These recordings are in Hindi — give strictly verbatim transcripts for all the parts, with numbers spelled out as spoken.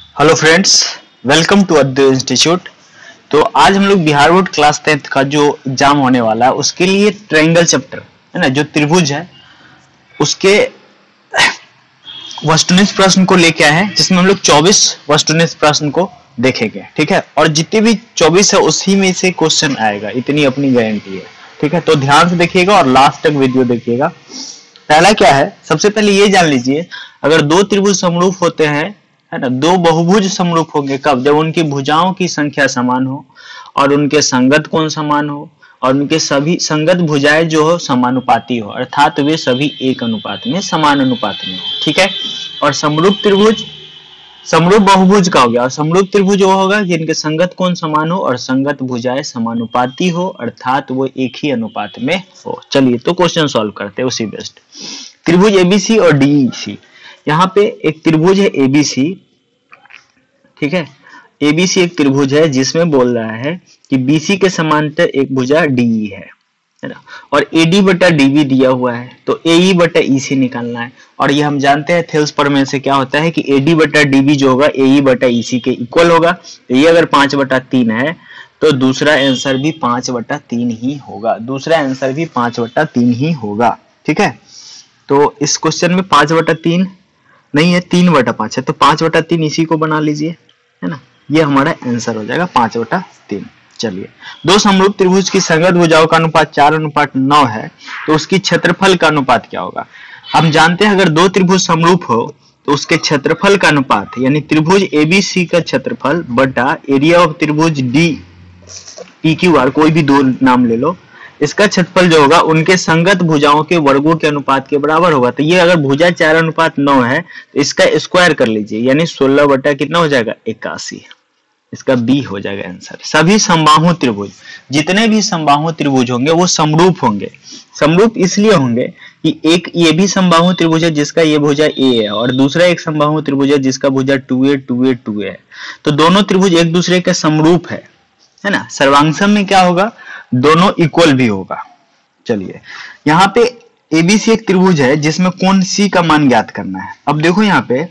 Hello friends, welcome to Advait institute. तो आज हम लोग बिहार बोर्ड क्लास टेंथ का जो एग्जाम होने वाला है उसके लिए ट्रायंगल चैप्टर है ना, जो त्रिभुज है उसके वस्तुनिष्ठ प्रश्न को लेके आए हैं, जिसमें हम लोग चौबीस वस्तुनिष्ठ प्रश्न को देखेंगे। ठीक है, और जितने भी चौबीस है उसी में से क्वेश्चन आएगा, इतनी अपनी गारंटी है। ठीक है, तो ध्यान से देखिएगा और लास्ट तक वीडियो देखिएगा। पहला क्या है, सबसे पहले ये जान लीजिए, अगर दो त्रिभुज समरूप होते हैं है ना, दो बहुभुज समरूप होंगे कब? जब उनकी भुजाओं की संख्या समान हो और उनके संगत कोण समान हो और उनके सभी संगत भुजाएं जो हो समानुपाती हो, अर्थात वे सभी एक अनुपात में समान अनुपात में हो। ठीक है, और समरूप त्रिभुज समरूप बहुभुज का हो गया, और समरूप त्रिभुज वो होगा जिनके संगत कोण समान हो और संगत भुजाएं समानुपाती हो, अर्थात वो एक ही अनुपात में हो। चलिए तो क्वेश्चन सॉल्व करते हैं उसी बेस्ड। त्रिभुज एबीसी और डीईसी, यहाँ पे एक त्रिभुज है एबीसी। ठीक है, एबीसी एक त्रिभुज है जिसमें बोल रहा है कि बीसी के समांतर एक भुजा डीई है है ना, और एडी बटा डीबी दिया हुआ है, तो एई बटा ईसी निकालना है। और ये हम जानते हैं थेल्स प्रमेय से क्या होता है कि एडी बटा डीबी जो होगा एई बटा ईसी के इक्वल होगा। तो ये अगर पांच बटा तीन है तो दूसरा आंसर भी पांच बटा तीन ही होगा, दूसरा आंसर भी पांच बटा तीन ही होगा। ठीक है, तो इस क्वेश्चन में पांच बटा तीन नहीं है, तीन बटा पांच है, तो पांच बटा तीन इसी को बना लीजिए है ना, ये हमारा आंसर हो जाएगा पांच बटा तीन। चलिए, दो समरूप त्रिभुज की संगत भुजाओं का अनुपात चार अनुपात नौ है, तो उसकी क्षेत्रफल का अनुपात क्या होगा? हम जानते हैं अगर दो त्रिभुज समरूप हो तो उसके क्षेत्रफल का अनुपात, यानी त्रिभुज एबीसी का क्षेत्रफल बटा एरिया ऑफ त्रिभुज डी पी क्यू आर, कोई भी दो नाम ले लो, इसका क्षेत्रफल जो होगा उनके संगत भुजाओं के वर्गों के अनुपात के बराबर होगा। तो ये अगर भुजा चार अनुपात नौ है तो इसका स्क्वायर कर लीजिए, यानी सोलह बटा कितना हो जाएगा? इक्यासी। इसका बी हो जाएगा आंसर। सभी समबाहु त्रिभुज, जितने भी समबाहु त्रिभुज होंगे वो समरूप होंगे। समरूप इसलिए होंगे कि एक ये भी समबाहु त्रिभुज है जिसका ये भुजा ए है, और दूसरा एक समबाहु त्रिभुज है जिसका भुजा two a two a two a है। तो दोनों त्रिभुज एक दूसरे के समरूप है है ना। सर्वांगसम में क्या होगा? दोनों इक्वल भी होगा। चलिए, यहाँ पे एबीसी एक त्रिभुज है जिसमें कोण सी का मान ज्ञात करना है। अब देखो यहाँ पे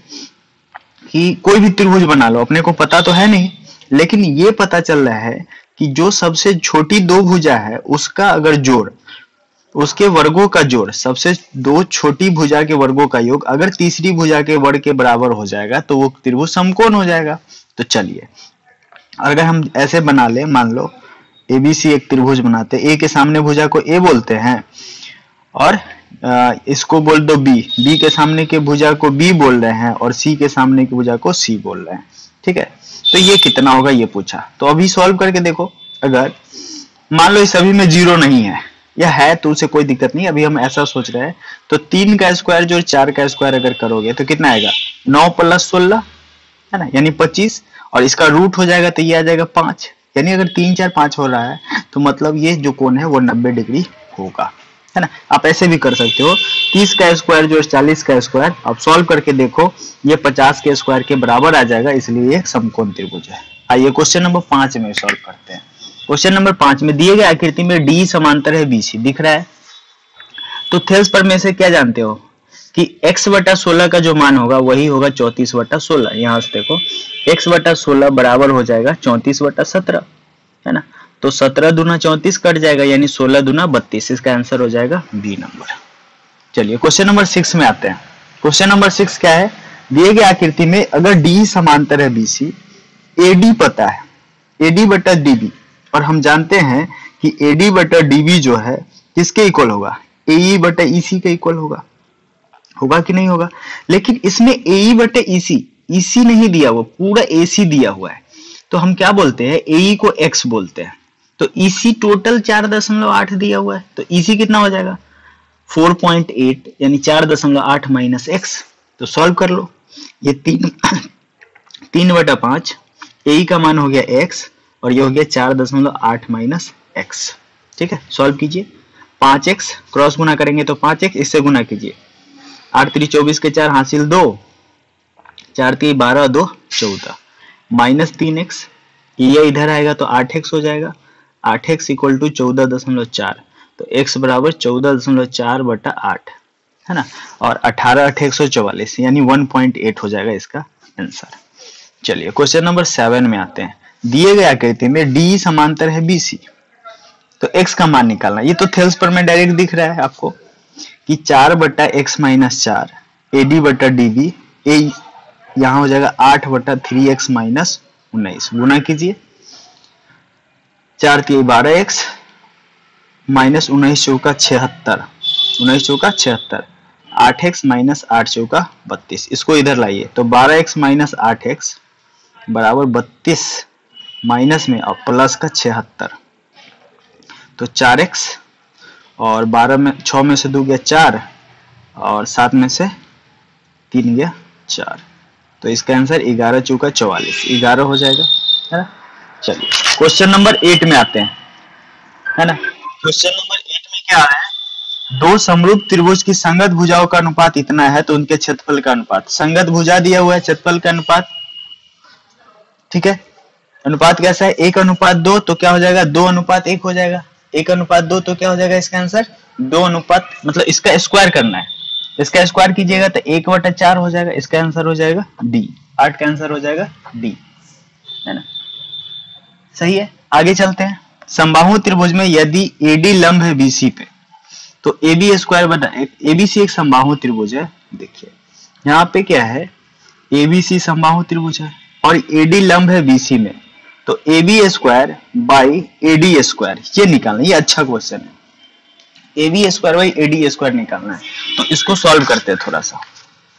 कि कोई भी त्रिभुज बना लो, अपने को पता तो है नहीं, लेकिन ये पता चल रहा है कि जो सबसे छोटी दो भुजा है उसका अगर जोड़, उसके वर्गों का जोड़, सबसे दो छोटी भुजा के वर्गों का योग अगर तीसरी भुजा के वर्ग के बराबर हो जाएगा तो वो त्रिभुज समकोण हो जाएगा। तो चलिए, अगर हम ऐसे बना ले, मान लो एबीसी एक त्रिभुज बनाते, ए के सामने भुजा को ए बोलते हैं और आ, इसको बोल दो बी, बी के सामने के भुजा को बी बोल रहे हैं और सी के सामने की भुजा को सी बोल रहे हैं। ठीक है, तो ये कितना होगा ये पूछा, तो अभी सॉल्व करके देखो। अगर मान लो इस सभी में जीरो नहीं है या है तो उसे कोई दिक्कत नहीं, अभी हम ऐसा सोच रहे हैं, तो तीन का स्क्वायर जो चार का स्क्वायर अगर करोगे तो कितना आएगा? नौ प्लस सोलह है ना, यानी पच्चीस, और इसका रूट हो जाएगा तो ये आ जाएगा पांच, यानी अगर तीन चार पांच हो रहा है तो मतलब ये जो कोण है वो नब्बे डिग्री होगा है ना। आप ऐसे भी कर सकते हो, तीस का स्क्वायर जो चालीस का स्क्वायर, आप सॉल्व करके देखो ये पचास के स्क्वायर के बराबर आ जाएगा, इसलिए ये समकोण त्रिभुज है। आइए क्वेश्चन नंबर पांच में सॉल्व करते हैं। क्वेश्चन नंबर पांच में दिए गए आकृति में डी समांतर है बीसी, दिख रहा है। तो थेल्स प्रमेय से क्या जानते हो कि x बटा सोलह का जो मान होगा वही होगा चौतीस बटा सोलह। यहाँ से देखो x बटा सोलह बराबर हो जाएगा चौतीस बटा सत्रह है ना, तो सत्रह दूना चौतीस कट जाएगा, यानी सोलह दूना बत्तीस। इसका आंसर हो जाएगा बी नंबर। चलिए क्वेश्चन नंबर सिक्स में आते हैं। क्वेश्चन नंबर सिक्स क्या है? दिए गए आकृति में अगर डी समांतर है बीसी, एडी पता है, एडी बटा डीबी, और हम जानते हैं कि एडी बटा डीबी जो है किसके इक्वल होगा? एई बटा ईसी के इक्वल होगा। होगा कि नहीं होगा? लेकिन इसमें एई बटे ईसी, ईसी नहीं दिया, वो पूरा एसी दिया हुआ है, तो हम क्या बोलते हैं? एई को एक्स बोलते हैं। तो ईसी टोटल चार दशमलव आठ दिया हुआ है, तो ईसी कितना हो जाएगा? चार पॉइंट आठ, यानी चार दशमलव आठ माइनस एक्स। तो सॉल्व कर लो, ये तीन तीन बटा पांच, एई का मान हो गया एक्स और ये हो गया चार दशमलव आठ माइनस एक्स। ठीक है, सॉल्व कीजिए। पांच एक्स क्रॉस गुना करेंगे तो पांच एक्स, इससे गुना कीजिए, आठ त्री चौबीस के चार हासिल दो, चार ती बारह, दो चौदह, माइनस तीन एक्स, ये इधर आएगा तो आठ एक्स हो जाएगा। आठ एक्स इक्वल टू चौदह दशमलव चार, तो एक्स बराबर चौदह दशमलव चार बटा आठ है ना, और अठारह अठ एक सौ चौवालीस, यानी वन पॉइंट एट हो जाएगा इसका आंसर। चलिए क्वेश्चन नंबर सेवन में आते हैं। दिए गए आकृति में डी समांतर है बीसी, तो एक्स का मान निकालना। ये तो थेल्स पर में डायरेक्ट दिख रहा है आपको कि चार बट्टा एक्स माइनस चार ए डी बट्टा डी बी, ए यहाँ हो जाएगा आठ बट्टा थ्री एक्स माइनस उन्नीस। गुना कीजिए, चार तीन बारह एक्स माइनस उन्नीस चौका छिहत्तर, उन्नीस चौका छिहत्तर, आठ एक्स माइनस आठ चौका बत्तीस। इसको इधर लाइए तो बारह एक्स माइनस आठ एक्स बराबर बत्तीस माइनस में और प्लस का छिहत्तर, तो चार एक्स और बारह में छः में से दो गया चार और सात में से तीन गया चार, तो इसका आंसर ग्यारह चौका चौवालीस, ग्यारह हो जाएगा, है ना। चलिए क्वेश्चन नंबर एट में आते हैं, है ना। क्वेश्चन नंबर एट में क्या आ रहा है, दो समरूप त्रिभुज की संगत भुजाओं का अनुपात इतना है तो उनके क्षेत्रफल का अनुपात। संगत भुजा दिया हुआ है, क्षेत्रफल का अनुपात, ठीक है। अनुपात कैसा है, एक अनुपात दो तो क्या हो जाएगा, दो अनुपात एक हो जाएगा, एक अनुपात दो तो क्या हो जाएगा इसका आंसर दो अनुपात, मतलब इसका स्क्वायर करना है, इसका स्क्वायर कीजिएगा तो एक बटा चार हो जाएगा, इसका आंसर हो जाएगा डी, आठ का आंसर हो जाएगा डी, है ना। सही है, आगे चलते हैं। समबाहु त्रिभुज में यदि एडी लंब है बीसी पे तो ए बी स्क्वायर बटा एबीसी एक समबाहु त्रिभुज है। देखिए यहाँ पे क्या है, एबीसी समबाहु त्रिभुज है और एडी लंब है बीसी में, तो A B square by AD square ये निकालना, ये अच्छा क्वेश्चन है। A B square by AD square निकालना है, तो इसको सॉल्व करते हैं थोड़ा सा।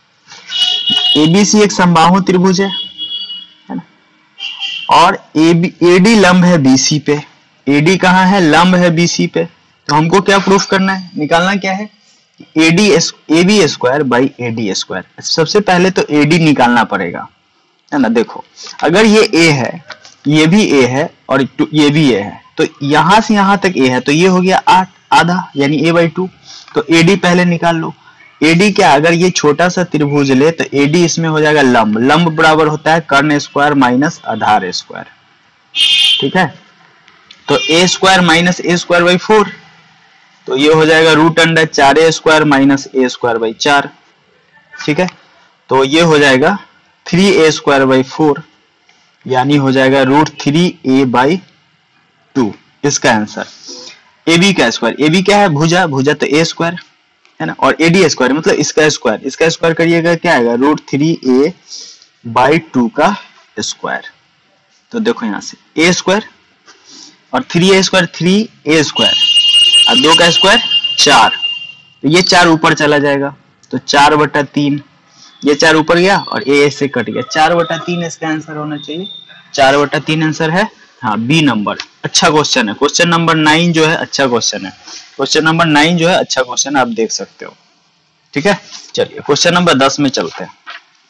एबीसी एक समबाहु त्रिभुज है, है ना, और एडी लंब है बीसी पे, एडी कहाँ है, लंब है बीसी पे, तो हमको क्या प्रूफ करना है, निकालना क्या है, AD A B square by AD square. सबसे पहले तो एडी निकालना पड़ेगा, है ना। देखो अगर ये ए है, ये भी ए है और ये भी ए है, तो यहां से यहां तक ए है, तो ये हो गया आठ आधा यानी ए बाई टू, तो एडी पहले निकाल लो। एडी क्या, अगर ये छोटा सा त्रिभुज ले तो एडी इसमें हो जाएगा लंब, लंब बराबर होता है कर्ण स्क्वायर माइनस आधार स्क्वायर, ठीक है। तो A square minus A square by four, तो ये हो जाएगा रूट अंडर चार A square minus A square by चार, ठीक है। तो ये हो जाएगा three A square by four, यानी हो जाएगा root three A by two, इसका आंसर। ए बी का स्क्वायर, ए बी क्या है, भुजा, भुजा तो ए स्क्वायर, है ना, और एडी स्क्वायर मतलब इसका स्क्वायर, इसका स्क्वायर करिएगा क्या आएगा, root three A by two का स्क्वायर। तो देखो यहाँ से ए स्क्वायर और three A square three A square और दो का स्क्वायर चार, तो ये चार ऊपर चला जाएगा, तो चार बटा तीन, ये चार ऊपर गया और ए से कट गया, चार बटा तीन इसका आंसर होना चाहिए, चार बटा तीन आंसर है, हाँ बी नंबर। अच्छा क्वेश्चन है, क्वेश्चन नंबर नाइन जो है अच्छा क्वेश्चन है, क्वेश्चन नंबर नाइन जो है अच्छा क्वेश्चन आप देख सकते हो, ठीक है। चलिए क्वेश्चन नंबर दस में चलते हैं।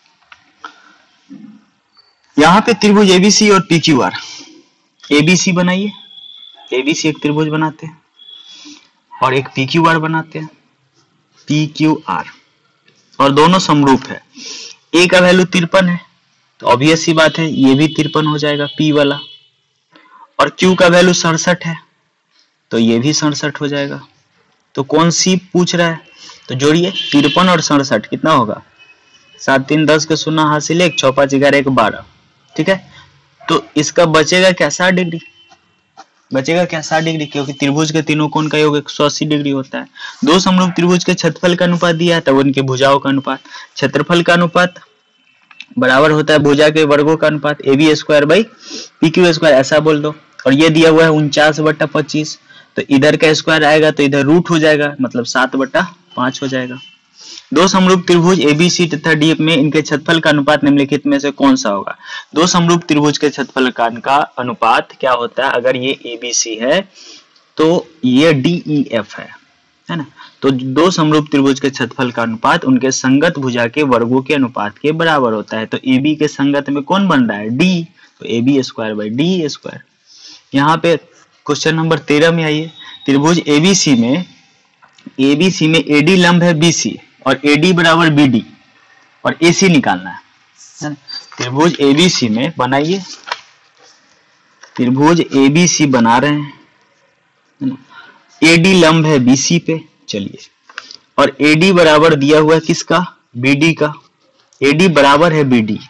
यहाँ पे त्रिभुज एबीसी और पीक्यूआर, एबीसी बनाइए, एबीसी एक त्रिभुज बनाते हैं और एक पीक्यूआर बनाते हैं, पीक्यूआर, और दोनों समरूप है। ए का वैल्यू तिरपन है तो ऑब्वियस सी बात है ये भी तिरपन हो जाएगा पी वाला, और क्यू का वैल्यू सड़सठ है तो ये भी सड़सठ हो जाएगा। तो कौन सी पूछ रहा है, तो जोड़िए तिरपन और सड़सठ कितना होगा, सात तीन दस के शून्य हासिल एक, छः पाँच ग्यारह एक बारह, ठीक है। तो इसका बचेगा क्या, साठ डिग्री, बचेगा क्या साठ डिग्री, क्योंकि त्रिभुज के तीनों कोण का योग एक सौ अस्सी डिग्री होता है। दो समरूप त्रिभुज के क्षेत्रफल का अनुपात दिया है, तब उनके भुजाओं का अनुपात, क्षेत्रफल का अनुपात बराबर होता है भुजा के वर्गों का अनुपात, A B square by P Q square ऐसा बोल दो। और ये दिया हुआ है उनचास बट्टा पच्चीस, तो इधर का स्क्वायर आएगा तो इधर रूट हो जाएगा, मतलब सात बट्टा पांच हो जाएगा। दो समरूप त्रिभुज एबीसी तथा डी में इनके क्षेत्रफल का अनुपात निम्नलिखित में से कौन सा होगा। दो समरूप त्रिभुज के क्षेत्रफल का अनुपात क्या होता है, अगर ये एबीसी है तो ये डीईएफ है, है ना। तो दो समरूप त्रिभुज के क्षेत्रफल का अनुपात उनके संगत भुजा के वर्गों के अनुपात के बराबर होता है। तो एबी के संगत में कौन बन रहा है, डी, तो A B square by D square. यहाँ पे क्वेश्चन नंबर तेरह में आइए, त्रिभुज एबीसी में एबीसी में एडी लंब है बीसी और एडी बराबर बीडी और एसी निकालना है। त्रिभुज एबीसी में बनाइए, त्रिभुज एबीसी बना रहे हैं, एडी लंब है बीसी पे, चलिए, और एडी बराबर दिया हुआ है किसका, बीडी का, एडी बराबर है बीडी,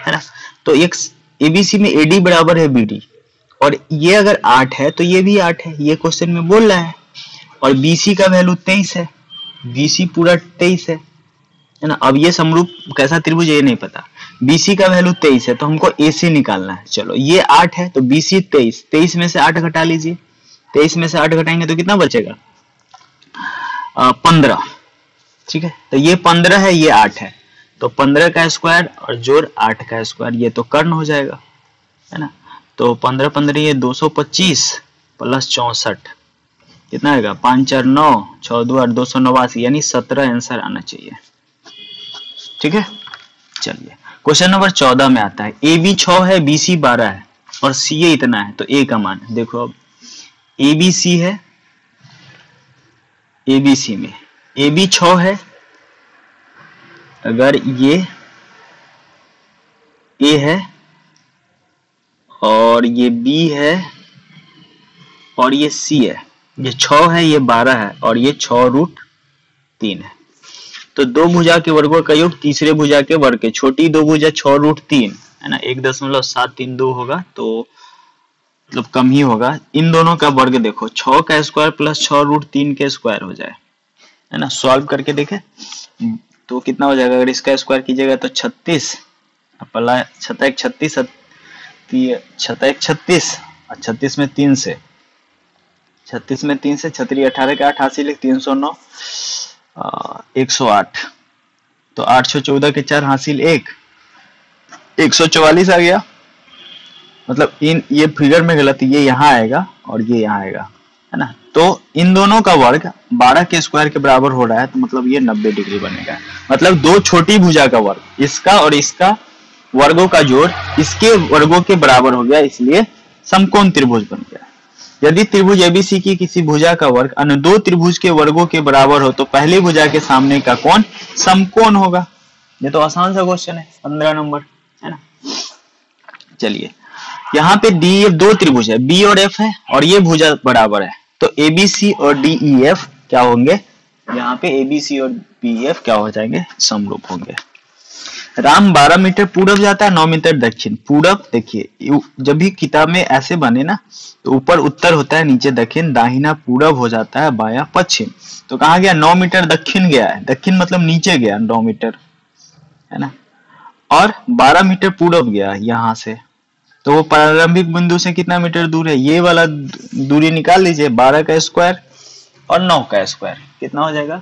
है ना। तो एक एबीसी में एडी बराबर है बीडी, और ये अगर आठ है तो ये भी आठ है, ये क्वेश्चन में बोल रहा है। और बीसी का वैल्यू तेईस है, बीसी पूरा तेईस है है ना। अब ये समरूप कैसा त्रिभुज ये नहीं पता, बीसी का वैल्यू तेईस है तो हमको एसी निकालना है। चलो ये आठ है तो बीसी तेईस, तेईस में से आठ घटा लीजिए, तेईस में से आठ घटाएंगे तो कितना बचेगा, पंद्रह। ठीक है, तो ये पंद्रह है, ये आठ है, तो पंद्रह का स्क्वायर और जोड़ आठ का स्क्वायर, ये तो कर्ण हो जाएगा, है ना। तो पंद्रह पंद्रह ये दो सौ पच्चीस प्लस चौसठ कितना आएगा, पांच चार नौ, छह दो आठ, दो सौ नवासी, यानी सत्रह आंसर आना चाहिए। ठीक है, चलिए क्वेश्चन नंबर चौदह में आता है, ए बी छह है, बी सी बारह है और सी ए इतना है, तो ए का मान देखो। अब ए बी सी है, ए बी सी में ए बी छह है, अगर ये ए है और ये बी है और ये सी है, ये छह है, ये बारह है और ये छह रूट तीन है, तो दो भुजा के वर्गों का योग तीसरे भुजा के वर्ग के, छोटी दो भुजा छह रूट तीन है ना, एक दशमलव सात तीन दो होगा तो मतलब कम ही होगा। इन दोनों का वर्ग देखो, छह का स्क्वायर प्लस छह रूट तीन के स्क्वायर हो जाए, है ना। सॉल्व करके देखें तो कितना हो जाएगा, अगर इसका स्क्वायर कीजिएगा तो छत्तीस, पहला छता एक छत्तीस, छता एक छत्तीस, और छत्तीस में तीन से, छत्तीस में तीन से छतरी अठारह का आठ हासिल तीन सौ नौ, एक सौ आठ, तो आठ सौ चौदह के चार हासिल एक, एक सौ चौवालीस आ गया। मतलब इन ये फिगर में गलत, ये यहाँ आएगा और ये यहाँ आएगा, है ना। तो इन दोनों का वर्ग बारह के स्क्वायर के बराबर हो रहा है, तो मतलब ये नब्बे डिग्री बनेगा। मतलब दो छोटी भुजा का वर्ग, इसका और इसका वर्गों का जोड़ इसके वर्गों के बराबर हो गया, इसलिए समकोण त्रिभुज बन गया। यदि त्रिभुज एबीसी की किसी भुजा का वर्ग अन्य दो त्रिभुज के वर्गों के बराबर हो तो पहली भुजा के सामने का कोण समकोण होगा। ये तो आसान सा क्वेश्चन है, पंद्रह नंबर, है ना। चलिए यहाँ पे डी एफ दो त्रिभुज है, बी और एफ है, और ये भुजा बराबर है, तो एबीसी और डीई एफ क्या होंगे, यहाँ पे एबीसी और बीएफ क्या हो जाएंगे, समरूप होंगे। राम बारह मीटर पूरब जाता है, नौ मीटर दक्षिण। पूरब देखिए जब भी किताब में ऐसे बने ना तो ऊपर उत्तर होता है, नीचे दक्षिण, दाहिना पूरब हो जाता है, बायां पश्चिम। तो कहाँ गया, नौ मीटर दक्षिण गया है, दक्षिण मतलब नीचे गया नौ मीटर, है ना। और बारह मीटर पूरब गया यहाँ से, तो वो प्रारंभिक बिंदु से कितना मीटर दूर है, ये वाला दूरी निकाल लीजिए, बारह का स्क्वायर और नौ का स्क्वायर कितना हो जाएगा,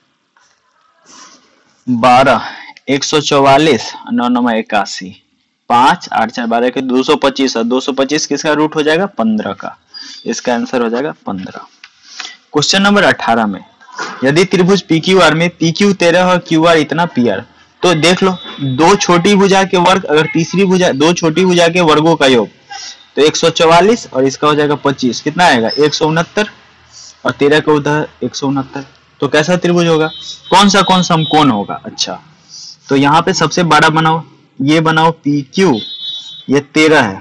बारह, एक सौ चौवालीस, नौ नौ इक्यासी, पांच आठ चार बारह के दो सौ पच्चीस, और दो सौ पच्चीस किसका रूट हो जाएगा, पंद्रह का। इसका आंसर हो जाएगा पंद्रह। क्वेश्चन नंबर अठारह में, यदि त्रिभुज पी क्यू आर में पी क्यू तेरह और क्यू आर इतना पी आर, तो देख लो दो छोटी भुजा के वर्ग अगर तीसरी भुजा, दो छोटी भुजा के वर्गों का योग, तो एक सौ चौवालीस और इसका हो जाएगा पच्चीस, कितना आएगा, एक सौ उनहत्तर, और तेरह का उधर एक सौ उनहत्तर। तो कैसा त्रिभुज होगा, कौन सा कौन समकोण होगा। अच्छा तो यहाँ पे सबसे बड़ा बनाओ, ये बनाओ पी क्यू, ये तेरह है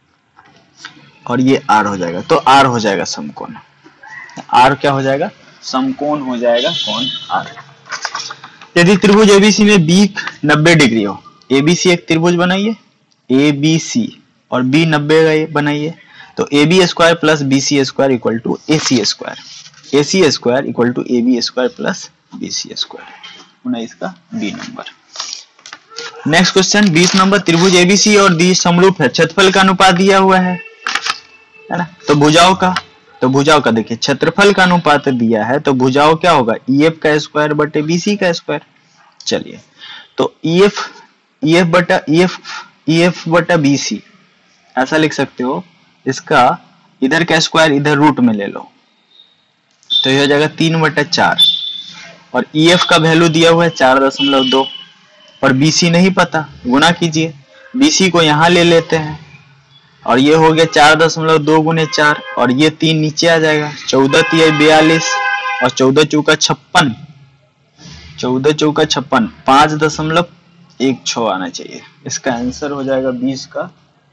और ये आर हो जाएगा, तो आर हो जाएगा समकोण। आर क्या हो जाएगा, समकोण हो जाएगा, कौन, आर। यदि त्रिभुज एबीसी में बी नब्बे डिग्री हो, एबीसी एक त्रिभुज बनाइए, ए बी सी, और बी नब्बे बनाइए, तो A B square plus B C square equal to A C square, A C square equal to A B square plus B C square, उन्नीस का बी नंबर। नेक्स्ट क्वेश्चन बीस नंबर, त्रिभुज एबीसी और डी समरूप है, क्षेत्रफल का अनुपात दिया हुआ है, है ना। तो भुजाओं का, तो भुजाओं का देखिए क्षेत्रफल का अनुपात दिया है, तो भुजाओं क्या होगा, ईएफ का स्क्वायर बटे बीसी का स्क्वायर। चलिए तो ईएफ ईएफ बटा ईएफ ईएफ बटा बीसी ऐसा लिख सकते हो, इसका इधर का स्क्वायर इधर रूट में ले लो, तो ये हो जाएगा तीन बटा चार, और ईएफ का वैल्यू दिया हुआ है चार दशमलव दो, और बीसी नहीं पता, गुणा कीजिए, बीसी को यहाँ ले लेते हैं, और ये हो गया चार दशमलव दो गुने चार, और ये तीन नीचे आ जाएगा, चौदह तिया बयालीस, और चौदह चौका छप्पन, चौदह चौका छप्पन, पांच दशमलव एक छह आना चाहिए। इसका आंसर हो जाएगा बीस का,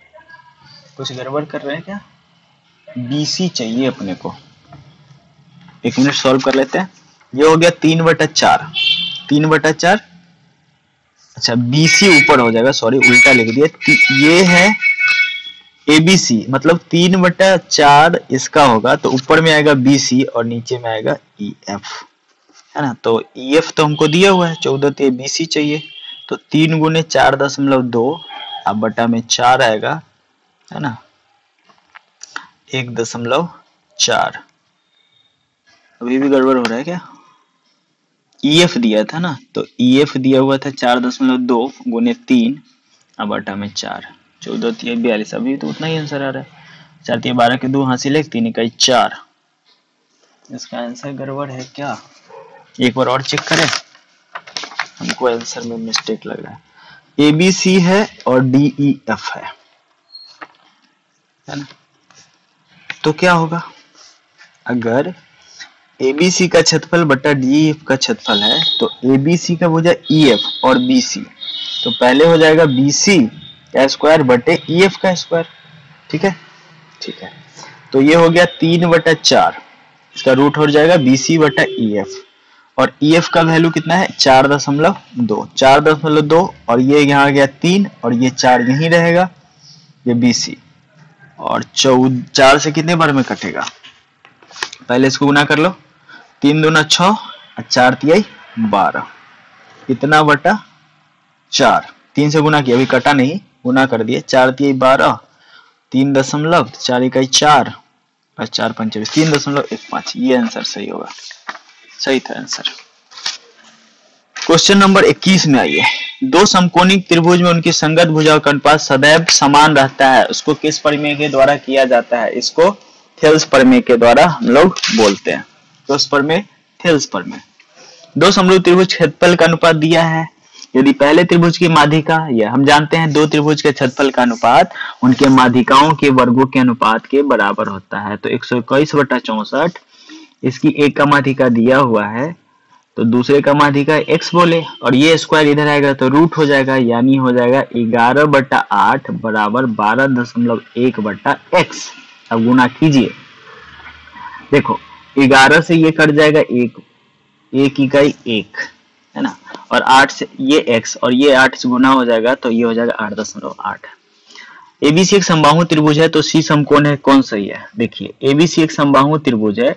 कुछ गड़बड़ कर रहे हैं क्या, बीसी चाहिए अपने को, एक मिनट सॉल्व कर लेते हैं। ये हो गया तीन बटा चार, तीन बटा चार, अच्छा बीसी ऊपर हो जाएगा, सॉरी उल्टा लिख दिया। ये है एबीसी, मतलब तीन बटा चार इसका होगा, तो ऊपर में आएगा बीसी और नीचे में आएगा ईएफ, है ना। तो ईएफ तो हमको दिया हुआ है चौदह, तो बीसी चाहिए, तो तीन गुने चार दशमलव दो अब बटा में चार आएगा, है ना, एक दशमलव चार। अभी भी गड़बड़ हो रहा है क्या? ईएफ दिया था ना, तो ईएफ दिया हुआ था चार दशमलव दो गुने तीन अब बटा में चार, चौदह तीय बयालीस, अभी तो उतना ही आंसर आ रहा है। चार तीय बारह के दो हासिल एक, तीन इकाई चार। इसका आंसर गड़बड़ है क्या? एक बार और चेक करें, हमको आंसर में मिस्टेक लग रहा है। ए बी सी है और डी ई एफ है, है ना। तो क्या होगा, अगर ए बी सी का क्षेत्रफल बटा डी ई एफ का क्षेत्रफल है, तो ए बी सी का हो जाए ई एफ और बी सी, तो पहले हो जाएगा बी सी का स्क्वायर बटे ई एफ का स्क्वायर, ठीक है। ठीक है, तो ये हो गया तीन बटा चार, इसका रूट हो जाएगा बी सी बटा ई एफ, और ई एफ का वैल्यू कितना है, चार दशमलव दो, चार दशमलव दो, और ये यहाँ आ गया तीन, और ये चार यहीं रहेगा, ये बी सी, और चौदह चार से कितने बार में कटेगा, पहले इसको गुना कर लो, तीन दूना छह और चार तिहाई बारह, कितना बटा चार, तीन से गुना किया, अभी कटा नहीं, गुना कर दिए, चार तिहाई बारह, तीन दशमलव चार इकाई चार और चार पंचे तीन दशमलव एक पांच, ये आंसर सही होगा, सही था आंसर। क्वेश्चन नंबर इक्कीस में आइए, दो समकोणिक त्रिभुज में उनकी संगत भुजाओं का अनुपात सदैव समान रहता है, उसको किस प्रमेय के द्वारा किया जाता है? इसको थेल्स प्रमेय के द्वारा हम लोग बोलते हैं। तो उस प्रमेय थेल्स प्रमेय। दो समरूप त्रिभुज क्षेत्रफल का अनुपात दिया है, यदि पहले त्रिभुज की माध्यिका, या हम जानते हैं दो त्रिभुज के क्षेत्रफल का अनुपात उनके माध्यिकाओं के वर्गों के अनुपात के बराबर होता है, तो एक सौ इक्कीस बटा चौसठ, इसकी एक का माध्यिका दिया हुआ है, तो दूसरे का माध्यिका x बोले, और ये स्क्वायर इधर आएगा तो रूट हो जाएगा, यानी हो जाएगा ग्यारह बटा आठ बराबर बारह दशमलव एक बटा x। अब गुना कीजिए, देखो ग्यारह से ये कट जाएगा एक, एक इकाई एक, है ना, और आठ से ये x और ये आठ से गुना हो जाएगा, तो ये हो जाएगा आठ दशमलव आठ। एबीसी एक समबाहु त्रिभुज है, तो सी समकोण है, कौन सही है? देखिए एबीसी एक समबाहु त्रिभुज है,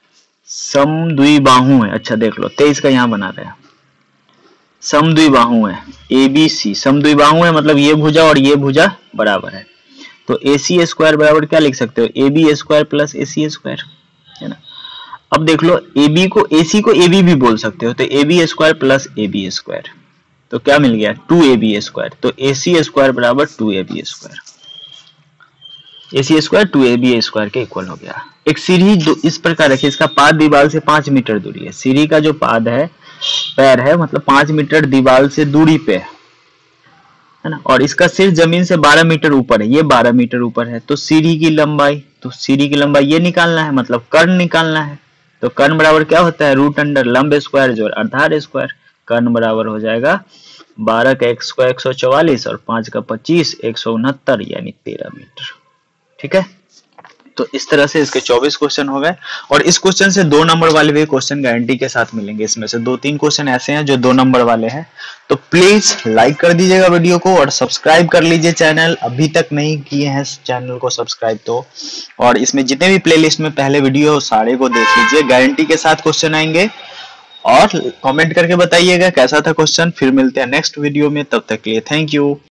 समद्विबाहु है, अच्छा देख लो, तेईस का यहाँ बना रहे हैं, समद्विबाहु है, एबीसी समद्विबाहु है, मतलब ये भुजा और ये भुजा बराबर है, तो ए सी स्क्वायर बराबर क्या लिख सकते हो, A B square plus A C square, है ना। अब देख लो, ए बी को ए सी को ए बी भी बोल सकते हो, तो A B square plus A B square, तो क्या मिल गया, टू ए बी स्क्वायर, तो ए सी स्क्वायर बराबर two A B square, A C square two A B square के इक्वल हो गया। एक सीढ़ी जो इस प्रकार रखिए, इसका पाद दीवार से पांच मीटर दूरी है, सीढ़ी का जो पाद है, पैर है, मतलब पांच मीटर दीवार से दूरी पे है, है ना, और इसका सिर जमीन से बारह मीटर ऊपर है, ये बारह मीटर ऊपर है, तो सीढ़ी की लंबाई, तो सीढ़ी की लंबाई ये निकालना है, मतलब कर्ण निकालना है, तो कर्ण बराबर क्या होता है, रूट अंडर लंब स्क्वायर जोड़ आधार स्क्वायर, कर्ण बराबर हो जाएगा बारह का एक स्क्वायर एक सौ चौवालीस और पांच का पच्चीस, एक सौ उनहत्तर, यानी तेरह मीटर, ठीक है। तो इस तरह से इसके चौबीस क्वेश्चन हो गए, और इस क्वेश्चन से दो नंबर वाले भी क्वेश्चन गारंटी के साथ मिलेंगे, इसमें से दो तीन क्वेश्चन ऐसे हैं जो दो नंबर वाले हैं, तो प्लीज लाइक कर दीजिएगा वीडियो को और सब्सक्राइब कर लीजिए चैनल, अभी तक नहीं किए हैं चैनल को सब्सक्राइब तो, और इसमें जितने भी प्लेलिस्ट में पहले वीडियो हो सारे को देख लीजिए, गारंटी के साथ क्वेश्चन आएंगे, और कमेंट करके बताइएगा कैसा था क्वेश्चन। फिर मिलते हैं नेक्स्ट वीडियो में, तब तक के लिए थैंक यू।